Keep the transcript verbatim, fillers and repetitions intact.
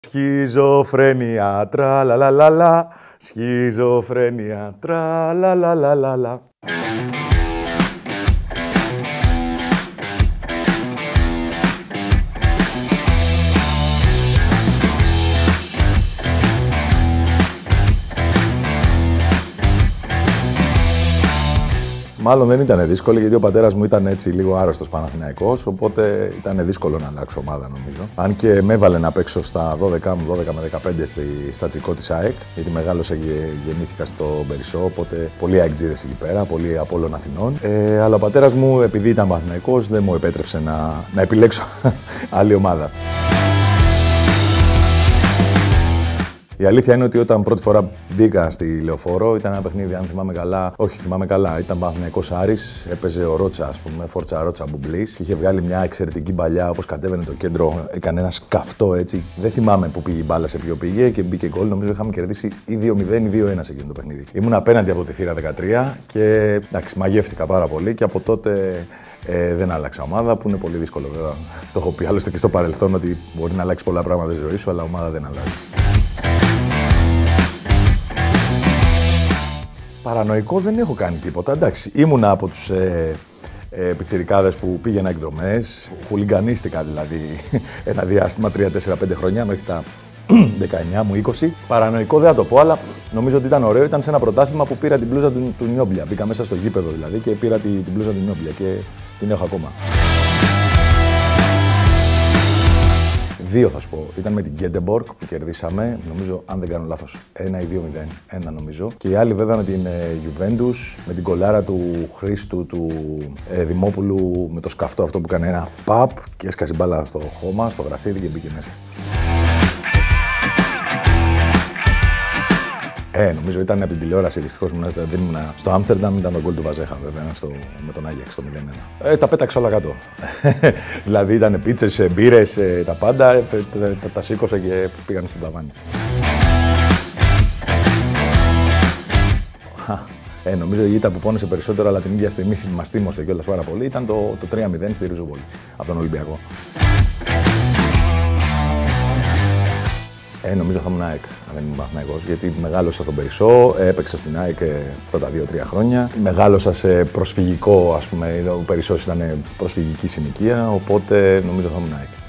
Σχιζοφρένεια, τρα λα λα λα λα. Σχιζοφρένεια, τρα λα λα λα λα λα. Μάλλον δεν ήταν δύσκολο, γιατί ο πατέρας μου ήταν έτσι λίγο άρρωστος Παναθηναϊκός, οπότε ήταν δύσκολο να αλλάξω ομάδα, νομίζω. Αν και με έβαλε να παίξω στα δώδεκα μου, δώδεκα με δεκαπέντε στη, στα Τσικό της ΑΕΚ, γιατί μεγάλωσα και γεννήθηκα στο Περισσό, οπότε πολλοί αεκτζίδες εκεί πέρα, πολλοί Απόλλων Αθηνών. Ε, αλλά ο πατέρας μου, επειδή ήταν Παναθηναϊκός, δεν μου επέτρεψε να, να επιλέξω άλλη ομάδα. Η αλήθεια είναι ότι όταν πρώτη φορά μπήκα στη Λεωφόρο, ήταν ένα παιχνίδι, αν θυμάμαι καλά, όχι θυμάμαι καλά, ήταν Παναθηναϊκός Άρης, έπαιζε ο Ρότσα, ας πούμε, Φόρτσα Ρότσα Μπουμπλής και είχε βγάλει μια εξαιρετική παλιά, όπως κατέβαινε το κέντρο, έκανε ένα σκαφτό έτσι. Δεν θυμάμαι που πήγε η μπάλα, σε ποιο πήγε και μπήκε γκολ. Νομίζω είχαμε κερδίσει ή δύο μηδέν ή δύο ένα σε εκείνο το παιχνίδι. Ήμουν απέναντι από τη θύρα δεκατρία και εντάξει, μαγεύτηκα πάρα πολύ και από τότε ε, δεν άλλαξα ομάδα, που είναι πολύ δύσκολο βέβαια. Το έχω πει άλλωστε και στο παρελθόν ότι μπορεί να αλλάξει πολλά πράγματα στη ζωή σου, αλλά ομάδα δεν αλλάζει. Παρανοϊκό δεν έχω κάνει τίποτα, εντάξει. Ήμουνα από τους ε, ε, πιτσιρικάδες που πήγαινα εκδρομές, χουλιγκανίστηκα δηλαδή ένα διάστημα, τρία, τέσσερα, πέντε χρόνια, μέχρι τα δεκαεννιά μου, είκοσι. Παρανοϊκό δεν θα το πω, αλλά νομίζω ότι ήταν ωραίο. Ήταν σε ένα πρωτάθλημα που πήρα την μπλούζα του, του Νιόμπλια. Μπήκα μέσα στο γήπεδο δηλαδή και πήρα τη, την μπλούζα του Νιόμπλια και την έχω ακόμα. Δύο θα σου πω. Ήταν με την Γκέντεμπορκ που κερδίσαμε, νομίζω, αν δεν κάνω λάθος, ένα ή δύο μηδέν, ένα νομίζω. Και η άλλη βέβαια με την Juventus, με την κολάρα του Χρήστου του ε, Δημόπουλου, με το σκαφτό αυτό που έκανε ένα παπ και έσκασε μπάλα στο χώμα, στο γρασίδι και μπήκε μέσα. Ε, νομίζω ήταν από την τηλεόραση, δυστυχώς ήμουν, δεν ήμουν στο Άμστερνταμ, ήταν το γκολ του Βαζέχα βέβαια, στο, με τον Άγιαξ στο μηδέν ένα. Ε, τα πέταξα όλα κάτω. Δηλαδή ήταν πίτσες, μπύρες, τα πάντα, τα, τα, τα σήκωσα και πήγαν στον ταβάνι. Ε, νομίζω η ήττα που πόνεσε περισσότερο, αλλά την ίδια στιγμή μας θύμωσε κιόλας πάρα πολύ, ήταν το, το τρία μηδέν στη Ριζοβόλη, από τον Ολυμπιακό. Ε, νομίζω θα ήμουν ΑΕΚ, αν δεν ήμουν Παναθηναϊκός, γιατί μεγάλωσα στον Περισσό, έπαιξα στην ΑΕΚ αυτά τα δύο τρία χρόνια. Μεγάλωσα σε προσφυγικό, ας πούμε, ο Περισσός ήταν προσφυγική συνοικία, οπότε νομίζω θα ήμουν ΑΕΚ.